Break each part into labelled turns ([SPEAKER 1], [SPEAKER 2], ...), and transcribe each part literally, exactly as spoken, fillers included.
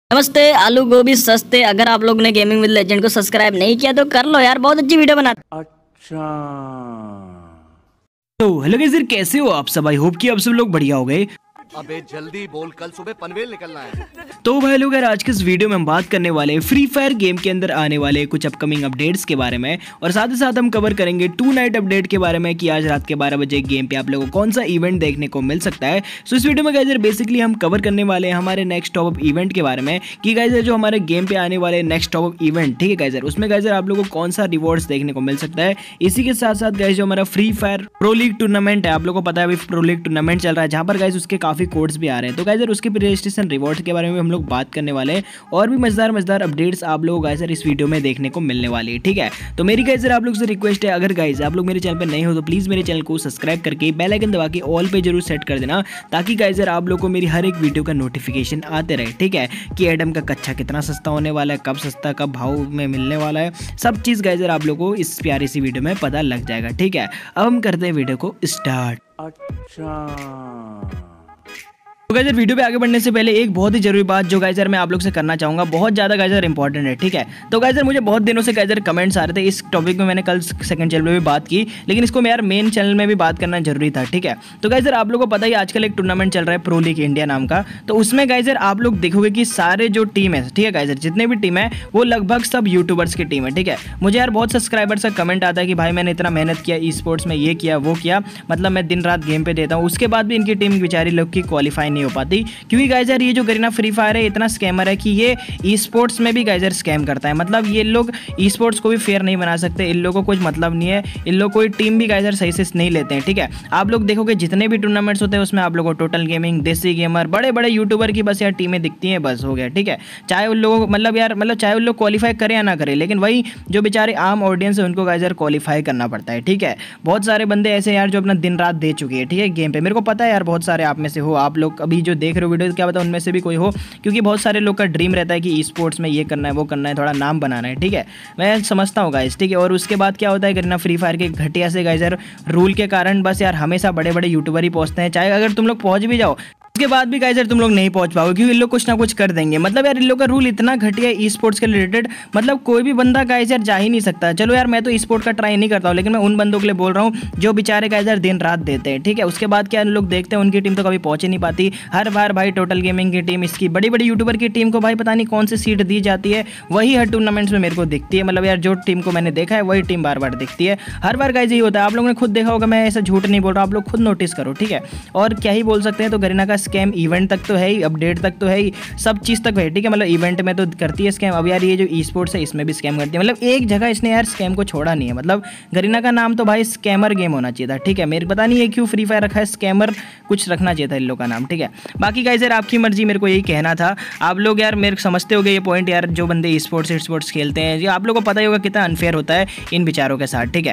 [SPEAKER 1] नमस्ते। आलू गोभी सस्ते। अगर आप लोग ने गेमिंग विद लेजेंड को सब्सक्राइब नहीं किया तो कर लो यार, बहुत अच्छी वीडियो बनाते।
[SPEAKER 2] अच्छा तो हेलो गाइस, कैसे हो आप सब? आई होप कि आप सब लोग बढ़िया हो गए।
[SPEAKER 3] अबे जल्दी बोल, कल सुबह पनवेल निकलना है।
[SPEAKER 2] तो भाई लोग, आज के इस वीडियो में हम बात करने वाले हैं फ्री फायर गेम के अंदर आने वाले कुछ अपकमिंग अपडेट्स के बारे में, और साथ ही साथ हम कवर करेंगे टू नाइट अपडेट के बारे में कि आज रात के बारह बजे गेम पे आप लोगों को कौन सा इवेंट देखने को मिल सकता है। सो इस वीडियो में गाइस बेसिकली हम कवर करने वाले हैं हमारे नेक्स्ट टॉप अप इवेंट के बारे में कि गाइस जो हमारे गेम पे आने वाले नेक्स्ट टॉप अप इवेंट, ठीक है गाइस, उसमें गाइस आप लोगों को कौन सा रिवॉर्ड्स देखने को मिल सकता है। इसी के साथ साथ गाइस जो हमारा free fire pro league tournament है, आप लोगों को पता है अभी प्रो लीग टूर्नामेंट चल रहा है, जहां पर गाइस उसके काफी कोड्स भी आ रहे हैं। तो गाइस उसके रजिस्ट्रेशन रिवॉर्ड के बारे में हम लोग बात करने वाले हैं, और भी मजेदार मजेदार अपडेट्स आप लोगों को गाइस इस वीडियो में देखने को मिलने वाली है, ठीक है। तो मेरी गाइस आप लोग से रिक्वेस्ट है, अगर गाइस आप लोग मेरे चैनल पे नए हो तो प्लीज मेरे चैनल को सब्सक्राइब करके बेल आइकन दबा के ऑल पे जरूर सेट कर देना, ताकि गाइस आप लोग को मेरी हर एक वीडियो का नोटिफिकेशन आते रहे, ठीक है। कि एडम का कच्चा कितना सस्ता होने वाला है, कब सस्ता कब भाव में मिलने वाला है, सब चीज गाइस आप लोग को इस प्यारी सी वीडियो में पता लग जाएगा, ठीक है। अब हम करते हैं वीडियो को स्टार्ट। अच्छा तो गाइस वीडियो पे आगे बढ़ने से पहले एक बहुत ही जरूरी बात जो गाइस मैं आप लोग से करना चाहूंगा, बहुत ज्यादा गाइस इंपॉर्टेंट है, ठीक है। तो गाइस मुझे बहुत दिनों से गाइस कमेंट्स आ रहे थे इस टॉपिक में, मैंने कल सेकंड चैनल में भी बात की, लेकिन इसको मैं यार मेन चैनल में भी बात करना जरूरी था, ठीक है। तो गाइस आपको पता ही आजकल एक टूर्नामेंट चल रहा है प्रो लीग इंडिया नाम का, तो उसमें गाइस आप लोग देखोगे कि सारे जो टीम है, ठीक है गाइस, जितने भी टीम है वो लगभग सब यूट्यूबर्स की टीम है, ठीक है। मुझे यार बहुत सब्सक्राइबर्स का कमेंट आता है कि भाई मैंने इतना मेहनत किया ई स्पोर्ट्स में, ये किया वो किया, मतलब मैं दिन रात गेम पे देता हूँ, उसके बाद भी इनकी टीम बेचारी लोग की क्वालिफाई नहीं हो पाती, क्योंकि गाइस यार ये जो गरीना फ्री फायर है इतना स्कैमर है कि ये ई स्पोर्ट्स में भी गाइस यार स्कैम करता है। मतलब ये लोग ई स्पोर्ट्स को भी फेयर नहीं बना सकते, इन लोगों को कुछ मतलब नहीं है, इन लोग कोई टीम भी गाइस यार सही से नहीं लेते हैं, ठीक है। आप लोग देखोगे जितने भी टूर्नामेंट्स होते हैं उसमें आप लोगों को टोटल गेमिंग, देसी गेमर, बड़े बड़े यूट्यूबर की बस यार टीमें दिखती हैं, बस हो गया, ठीक है। चाहे उन लोगों को मतलब यार मतलब चाहे उन लोग क्वालिफाई करें या ना करें, लेकिन वही जो बेचारे आम ऑडियंस है उनको गाइस यार क्वालिफाई करना पड़ता है, ठीक है। बहुत सारे बंदे ऐसे यार जो अपना दिन रात दे चुके हैं, ठीक है, गेम पे। मेरे को पता है यार बहुत सारे आप में से हो, आप लोग अभी जो देख रहे हो वीडियो, क्या पता उनमें से भी कोई हो, क्योंकि बहुत सारे लोग का ड्रीम रहता है कि ई स्पोर्ट्स में ये करना है वो करना है, थोड़ा नाम बनाना है, ठीक है। मैं समझता हूँ गाइस, ठीक है। और उसके बाद क्या होता है करना फ्री फायर के घटिया से गाइस यार रूल के कारण बस यार हमेशा बड़े बड़े यूट्यूबर ही पहुंचते हैं, चाहे अगर तुम लोग पहुंच भी जाओ उसके बाद भी गाइस यार तुम लोग नहीं पहुंच पाओगे, क्योंकि इन लोग कुछ ना कुछ कर देंगे। मतलब यार इन लोग का रूल इतना घटिया ई स्पोर्ट्स के रिलेटेड, मतलब कोई भी बंदा गाइस यार जा ही नहीं सकता। चलो यार मैं तो ई स्पोर्ट का ट्राई नहीं करता हूँ, लेकिन मैं उन बंदों के लिए बोल रहा हूँ जो बेचारे गाइस यार दिन रात देते हैं, ठीक है। उसके बाद क्या लोग देखते हैं उनकी टीम तो कभी पहुंच ही नहीं पाती। हर बार भाई टोटल गेमिंग की टीम, इसकी बड़ी बड़ी यूट्यूबर की टीम को भाई पता नहीं कौन सी सीट दी जाती है, वही हर टूर्नामेंट्स में मेरे को दिखती है। मतलब यार जो टीम को मैंने देखा है वही टीम बार बार दिखती है, हर बार गाइस यही होता है। आप लोगों ने खुद देखा होगा, मैं ऐसा झूठ नहीं बोल रहा, आप लोग खुद नोटिस करो, ठीक है। और क्या ही बोल सकते हैं, तो गरीना का स्कैम इवेंट तक तो है ही, अपडेट तक तो है ही, सब चीज तक है, ठीक है। मतलब इवेंट में तो करती है स्कैम, अब यार ये जो ई स्पोर्ट्स है इसमें भी स्कैम करती है। मतलब एक जगह इसने यार स्कैम को छोड़ा नहीं है। मतलब गरीना का नाम तो भाई स्कैमर गेम होना चाहिए था, ठीक है। मेरे पता नहीं है क्यों फ्री फायर रखा है, स्कैमर कुछ रखना चाहिए था इन लोग का नाम, ठीक है। बाकी गाइस यार आपकी मर्जी, मेरे को यही कहना था। आप लोग यार मेरे समझते होगे ये पॉइंट यार, जो बंदे ई स्पोर्ट्स ई स्पोर्ट्स खेलते हैं, ये आप लोगों को पता ही होगा कितना अनफेयर होता है इन बेचारों के साथ, ठीक है।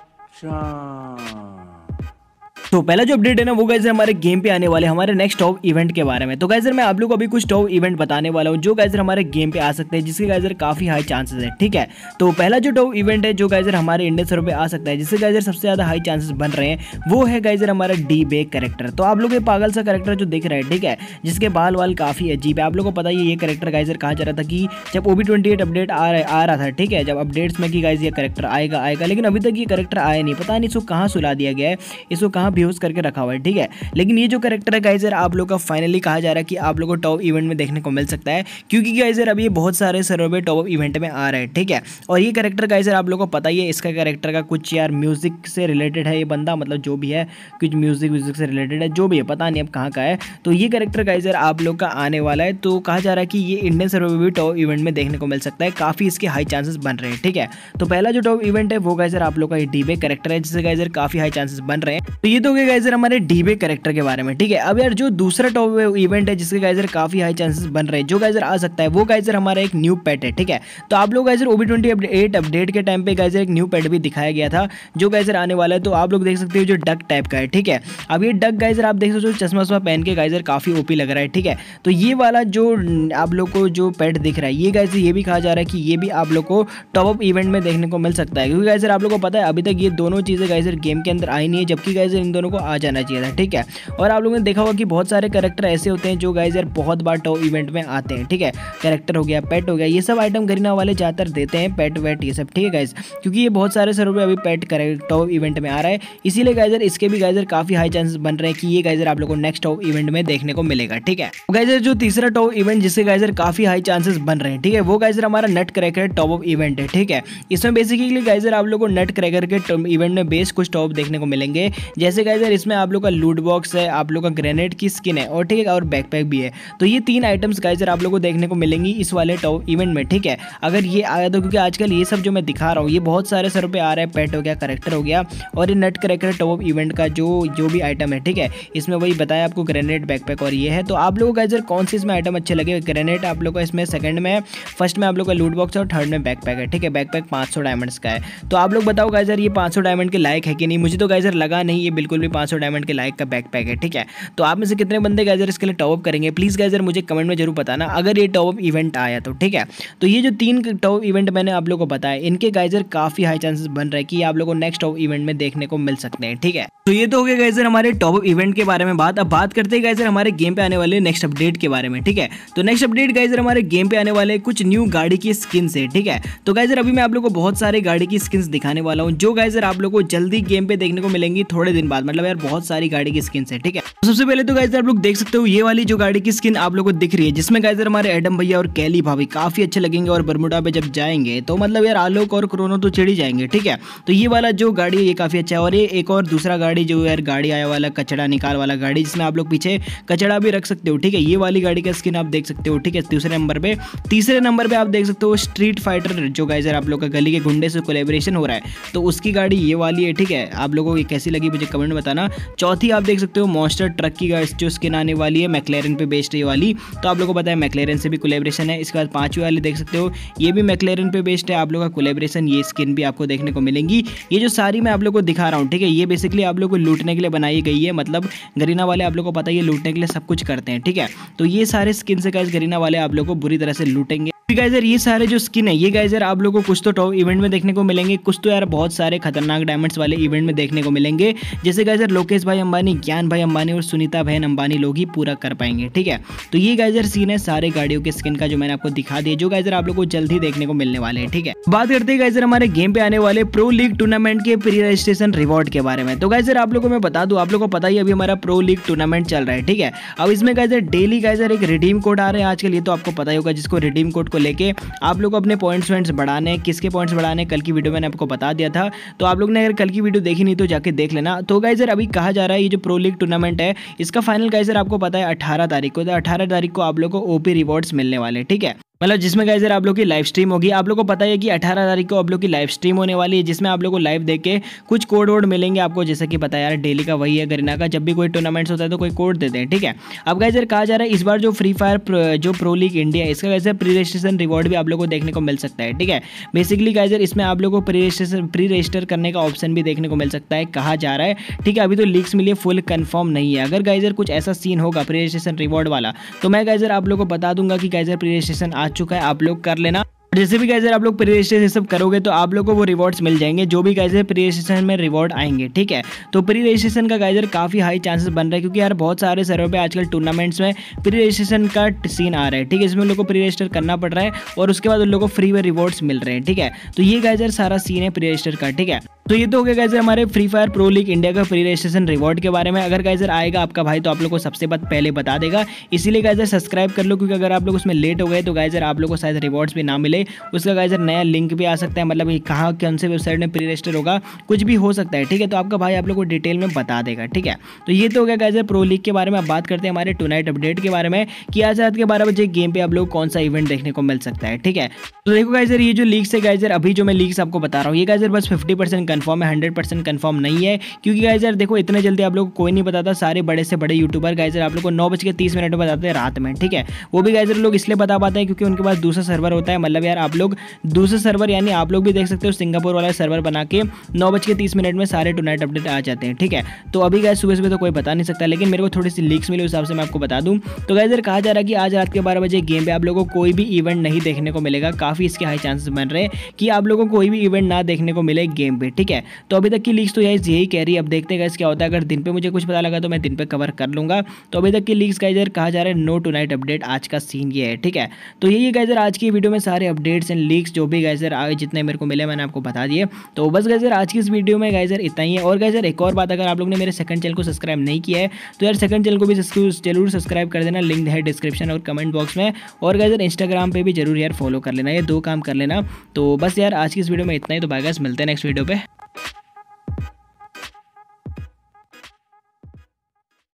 [SPEAKER 2] अच्छा तो पहला जो अपडेट है ना वो गाइस हमारे गेम पे आने वाले हमारे नेक्स्ट टॉप इवेंट के बारे में। तो गाइस मैं आप लोगों को अभी कुछ टॉप इवेंट बताने वाला हूँ जो गाइस हमारे गेम पे आ सकते हैं, जिसके गाइस काफी हाई चांसेस है, ठीक है। तो पहला जो टॉप इवेंट है जो गाइस हमारे इंडियन सर्वर पे आ सकता है, जिससे गाइस सबसे ज्यादा हाई चांसेस बन रहे हैं, वो है गाइस हमारा डी बेक कैरेक्टर। तो आप लोग ये पागल सा कैरेक्टर जो दिख रहा है, ठीक है, जिसके बाल वाल काफी अजीब है। आप लोग को पता ही ये कैरेक्टर गाइस कहा जा रहा था कि जब ओबी ट्वेंटी एट अपडेट आ रहा आ रहा था, ठीक है, जब अपडेट्स में कि गाइस ये कैरेक्टर आएगा आएगा लेकिन अभी तक ये कैरेक्टर आया नहीं। पता नहीं इसको कहाँ सुला दिया गया है, इसको कहाँ बेहोश करके रखा हुआ है, ठीक है। लेकिन ये जो कैरेक्टर है गाइस यार आप लोग का फाइनली कहा जा रहा है कि आप लोगों को टॉप इवेंट में देखने को मिल सकता है, क्योंकि गाइस यार अभी ये बहुत सारे सर्वर पे टॉप इवेंट में आ रहा है, ठीक है। और ये कैरेक्टर गाइस यार आप लोगों को पता ही है, इसका कैरेक्टर का कुछ यार म्यूजिक से रिलेटेड है ये बंदा, मतलब जो भी है कुछ म्यूजिक म्यूजिक से रिलेटेड है, जो भी है पता नहीं अब कहाँ का है। तो ये कैरेक्टर गाइस यार आप लोग का आने वाला है, तो कहा जा रहा है कि ये इंडियन सर्वर में भी टॉप इवेंट में देखने को मिल सकता है, काफी इसके हाई चांसेस बन रहे हैं, ठीक है। तो पहला जो टॉप इवेंट है वो गाइस यार आप लोग का ये डी बेक कैरेक्टर है, जिससे गाइस यार काफी हाई चांसेस बन रहे हैं। तो ये तो हो गया गाइस यार हमारे डी बेक कैरेक्टर के बारे में, ठीक है। अब यार जो दूसरा टॉप इवेंट है जिसके गाइस काफी हाई चांसेस बन रहे हैं, जो गाइस आ सकता है, वो गाइस हमारा एक न्यू पेट है, ठीक है। तो आप लोग guys OB twenty eight update के टाइम पे गाइस एक न्यू पेट भी दिखाया गया था जो गाइस आने वाला है। तो आप लोग देख सकते हो जो डक टाइप का है, ठीक है। अब ये डक गाइस आप देख सकते हो चश्मा वश्मा पहन के गाइस काफी ओपी लग रहा है, ठीक है। तो ये वाला जो आप लोग को जो पेट दिख रहा है, ये गाइस ये भी कहा जा रहा है कि ये भी आप लोग को टॉप अप इवेंट में देखने को मिल सकता है, क्योंकि गाइस आप लोग को पता है अभी तक ये दोनों चीजें गाइस गेम के अंदर आई नहीं है, जबकि गाइस इन दोनों को आ जाना चाहिए था, ठीक है। और आप लोगों ने देखा होगा कि बहुत सारे कैरेक्टर ऐसे होते हैं जो गाइज यार बहुत बार टॉप इवेंट में आते हैं, ठीक है। कैरेक्टर हो गया, पेट हो गया, ये सब आइटम गरीना वाले ज़्यादातर देते हैं, पेट वेट ये सब, ठीक है गाइज, क्योंकि ये बहुत सारे सर्वर पे अभी पेट करे टॉप इवेंट में आ रहा है, इसीलिए गाइजर इसके भी गाइजर काफ़ी हाई चांसेस बन रहे हैं कि ये गाइजर आप लोगों को नेक्स्ट टॉप इवेंट में देखने को मिलेगा, ठीक है। गाइजर जो तीसरा टॉप इवेंट जिससे गाइजर काफ़ी हाई चांसेस बन रहे हैं, ठीक है, वो गाइजर हमारा nut cracker top of event है, ठीक है। इसमें बेसिकली गाइजर आप लोगों को नट क्रैकर के इवेंट में बेस कुछ टॉप देखने को मिलेंगे, जैसे गाइजर इसमें आप लोग का लूट बॉक्स है, आप लोग का ग्रेनेड की स्किन है, और ठीक है, और बैकपैक भी है। तो ये तीन आइटम्स गाइजर आप लोग को देखने को मिलेंगी इस वाले टॉप इवेंट में, ठीक है। अगर ये आया तो, क्योंकि आजकल ये सब जो मैं दिखा रहा हूँ ये बहुत सारे सर पे आ रहा है, पेट हो गया, करेक्टर हो गया, और ये नट क्रैकर टॉप इवेंट का जो जो भी आइटम है, ठीक है, इसमें वही बताया आपको ग्रेनेड, बैकपैक और ये है। तो आप लोगों को गाइजर कौन से इसमें आइटम अच्छे लगे? ग्रेनेड आप लोग का इसमें सेकंड में है, फर्स्ट में आप लोग का लूट बॉक्स और थर्ड में बैकपैक है, ठीक है। बैकपैक पाँच सौ डायमंड्स का है। तो आप लोग बताओ गाइजर ये पाँच सौ डायमंड के लायक है कि नहीं? मुझे तो गाइजर लगा नहीं ये बिल्कुल भी पाँच सौ डायमंड के लायक का बैकपैक है, ठीक है। तो आप में से कितने बंदे गाइजर इसके लिए टॉप अप करेंगे? प्लीज़ गाइजर मुझे कमेंट में जरूर बताना अगर ये टॉप अप इवेंट आया तो, ठीक है। तो ये जो तीन टॉप इवेंट मैंने आप लोग को बताया, इनके गाइजर काफ़ी हाई चांसेस बन रहे हैं कि आप लोग को नेक्स्ट टॉप इवेंट में देखने को मिल सकते हैं, ठीक है। तो ये तो हो गया गाइजर हमारे टॉप अप इवेंट के बारे में बात। अब बात करते हैं गाइजर हमारे गेम पे आने वाले नेक्स्ट अपडेट के बारे में, ठीक है। तो नेक्स्ट अपडेट गाइजर हमारे गेम पे आने वाले कुछ न्यू गाड़ी की स्किन से, ठीक है। तो गाइजर अभी मैं आप लोग को बहुत सारे गाड़ी की स्किन्स दिखाने वाला हूँ जो गाइजर आप लोग को जल्दी गेम पे देखने को मिलेंगी थोड़े दिन बाद, मतलब यार बहुत सारी गाड़ी की स्किन है, ठीक है। तो सबसे पहले तो गाइजर आप लोग देख सकते हो ये वाली जो गाड़ी की स्किन आप लोग को दिख रही है, जिसमें गाइजर हमारे एडम भैया और कैली भाभी काफी अच्छे लगेंगे, और बरमुडा पे जब जाएंगे तो मतलब यार आलोक और क्रोनो तो चिढ़ ही जाएंगे, ठीक है। तो ये वाला जो गाड़ी है ये काफी अच्छा है। और ये एक और दूसरा गाड़ी जो यार गाड़ी आया वाला कचड़ा निकाल वाला गाड़ी, जिसमें आप लोग पीछे कचड़ा भी रख सकते हो, ठीक है। ये वाली गाड़ी का स्किन आप देख सकते हो, ठीक है, दूसरे नंबर पे। तीसरे नंबर पे आप देख सकते हो स्ट्रीट फाइटर जो गाइजर आप लोग का गली के गुंडे से कोलैबोरेशन हो रहा है, तो उसकी गाड़ी ये वाली है, ठीक है। आप लोगों को ये कैसी लगी मुझे कमेंट में बताना। चौथी आप देख सकते हो मॉन्स्टर ट्रक की जो स्किन आने वाली है, मैक्लेरन पे बेस्ड ये वाली, तो आप लोगों को पता है मैक्लेरन से भी कोलैबोरेशन है। इसके बाद पांचवी वाली देख सकते हो ये भी मैक्लेरन पे बेस्ड है, आप लोग का कोलैबोरेशन, ये स्किन भी आपको देखने को मिलेंगी। ये जो सारी मैं आप लोग को दिखा रहा हूँ, ठीक है, ये बेसिकली आप लोग को लूटने के लिए बनाई गई है, मतलब गरीना वाले आप लोग को पता है ये लूटने के लिए सब कुछ करते हैं, ठीक है। तो ये सारे स्किन से गाइस गरीना वाले आप लोग को बुरी तरह से लूटेंगे। गाइजर ये सारे जो स्किन है ये गाइजर आप लोगों को कुछ तो टॉप इवेंट में देखने को मिलेंगे, कुछ तो यार बहुत सारे खतरनाक डायमंड्स वाले इवेंट में देखने को मिलेंगे, जैसे गाइजर लोकेश भाई अंबानी, ज्ञान भाई अंबानी और सुनीता बहन अंबानी लोग ही पूरा कर पाएंगे, ठीक है। तो ये गाइजर सीन है सारे गाड़ियों के स्किन का जो मैंने आपको दिखा दिया, जो गाइजर आप लोग को जल्द ही देखने को मिलने वाले हैं, ठीक है। बात करते हैं गाइजर हमारे गेम पे आने वाले प्रो लीग टूर्नामेंट के प्री रजिस्ट्रेशन रिवॉर्ड के बारे में। तो गाइजर आप लोगों को मैं बता दूं, आप लोग को पता ही अभी हमारा प्रो लीग टूर्नामेंट चल रहा है, ठीक है। अब इसमें गाइजर डेली गाइजर एक रिडीम कोड आ रहे हैं आजकल, ये तो आपको पता ही होगा, जिसको रिडीम कोड को लेके आप लोग अपने पॉइंट्स पॉइंट्स बढ़ाने, किसके पॉइंट्स बढ़ाने कल की वीडियो मैंने आपको बता दिया था। तो आप लोग ने अगर कल की वीडियो देखी नहीं तो जाके देख लेना। तो गाइजर अभी कहा जा रहा है ये जो प्रो लीग टूर्नामेंट है इसका फाइनल गाइजर आपको पता है अठारह तारीख को, तो अठारह तारीख को आप लोग को ओपी रिवॉर्ड्स मिलने वाले, ठीक है। मतलब जिसमें गाइजर आप लोग की लाइव स्ट्रीम होगी। आप लोग को पता है कि अठारह तारीख को आप लोग की लाइव स्ट्रीम होने वाली है, जिसमें आप लोग को लाइव देख के कुछ कोड वोड मिलेंगे आपको, जैसे कि पता है यार डेली का वही है गरीना का, जब भी कोई टूर्नामेंट्स होता है तो कोई कोड देते हैं, ठीक है। अब गाइजर कहा जा रहा है इस बार जो फ्री फायर जो प्रो लीग इंडिया है इसका गाइजर प्री रजिस्ट्रेशन रिवॉर्ड भी आप लोग को देखने को मिल सकता है, ठीक है। बेसिकली गाइजर इसमें आप लोग को प्री रजिस्ट्रेशन प्री रजिस्टर करने का ऑप्शन भी देखने को मिल सकता है, कहा जा रहा है, ठीक है। अभी तो लीक्स मिली है, फुल कंफर्म नहीं है। अगर गाइजर कुछ ऐसा सीन होगा प्री रजिस्ट्रेशन रिवॉर्ड वाला तो मैं गाइजर आप लोग को बता दूंगा कि गाइजर प्री रजिस्ट्रेशन आ चुका है, आप लोग कर लेना। जैसे भी गाइजर आप लोग प्री रजिस्ट्रेशन सब करोगे तो आप लोग को वो रिवॉर्ड्स मिल जाएंगे, जो भी गाइजर प्री रजिस्ट्रेशन में रिवॉर्ड आएंगे, ठीक है। तो प्री रजिस्ट्रेशन का गाइजर काफ़ी हाई चांसेस बन रहा है, क्योंकि यार बहुत सारे सर्वर पे आजकल टूर्नामेंट्स में प्री रजिस्ट्रेशन का सीन आ रहा है, ठीक है। इसमें उन लोग को प्री रजिस्टर करना पड़ रहा है और उसके बाद उन लोग को फ्री में रिवॉर्ड्स मिल रहे हैं, ठीक है। तो ये गाइजर सारा सीन है प्री रजिस्टर का, ठीक है। तो ये तो हो गया गाइजर हमारे free fire pro league India का प्री रजिस्ट्रेशन रिवॉर्ड के बारे में। अगर गाइजर आएगा आपका भाई तो आप लोग को सबसे पहले बता देगा, इसीलिए गाइजर सब्सक्राइब कर लो, क्योंकि अगर आप लोग उसमें लेट हो गए तो गाइजर आप लोग को शायद रिवॉर्ड्स भी ना मिले। उसका गाइजर नया लिंक भी आ सकता है, मतलब कहाँ कौन से वेबसाइट में प्री रजिस्टर होगा कुछ भी हो सकता है, ठीक है। तो आपका भाई आप लोग को डिटेल में बता देगा, ठीक है। तो ये तो हो गया गाइजर प्रो लीग के बारे में। अब बात करते हैं हमारे टू नाइट अपडेट के बारे में कि आज रात के बारह बजे गेम पे आप लोग कौन सा इवेंट देखने को मिल सकता है, ठीक है। तो देखो गाइजर ये जो लीक्स है गाइजर, अभी जो मैं लीक्स आपको बता रहा हूँ ये गाइजर बस फिफ्टी परसेंट कन्फर्म है, हंड्रेड परसेंट कन्फर्म नहीं है, क्योंकि गाइजर देखो इतने जल्दी आप लोग को कोई नहीं बताता। सारे बड़े से बड़े यूट्यूबर गाइजर आप लोग को नौ बज के तीस मिनट में बताते हैं रात में, ठीक है। वो भी गाइजर लोग इसलिए बता पाते हैं क्योंकि उनके पास दूसरा सर्वर होता है, मतलब यार आप लोग दूसरे सर्वर यानी आप लोग भी देख सकते हो सिंगापुर वाला सर्वर बना के नौ बज के तीस मिनट में सारे टू नाइट अपडेट आ जाते हैं। ठीक है, तो अभी गाइस सुबह सुबह तो कोई बता नहीं सकता, लेकिन मेरे को थोड़ी सी लीक्स मिली, उस हिसाब से मैं आपको बता दूं। तो गाइस यार कहा जा रहा है कि आज रात के बारह बजे गेम पे आप लोगों को कोई भी इवेंट नहीं देखने को मिलेगा। काफ़ी इसके हाई चांसेस बन रहे हैं कि आप लोगों को कोई भी इवेंट ना देखने को मिले गेम पे। ठीक है, तो अभी तक की लीक्स तो गाइस यही कह रही है। अब देखते हैं गाइस क्या होता है। अगर दिन पे मुझे कुछ पता लगा तो मैं दिन पे कवर कर लूँगा। तो अभी तक की लीक्स गाइस यार कहा जा रहा है नो टू नाइट अपडेट, आज का सीन ये है। ठीक है, तो यही गाइस यार आज की वीडियो में सारे अपडेट्स एंड लीक्स जो भी गाइस यार आगे जितने मेरे को मिले मैंने आपको बता दिए। तो बस गाइस यार आज की इस वीडियो में गाइस यार इतना ही है। और गाइस यार एक और बात, अगर आप लोग ने मेरे सेकंड चैनल को सब्सक्राइब नहीं किया है तो यार सेकंड चैनल को भी जरूर सब्सक्राइब कर देना, लिंक है डिस्क्रिप्शन और कमेंट बॉक्स में। और गाइस यार इंस्टाग्राम पे भी जरूर यार फॉलो कर लेना, ये दो काम कर लेना। तो बस यार आज की इस वीडियो में इतना ही। तो बाय गाइस, मिलते हैं नेक्स्ट वीडियो पे।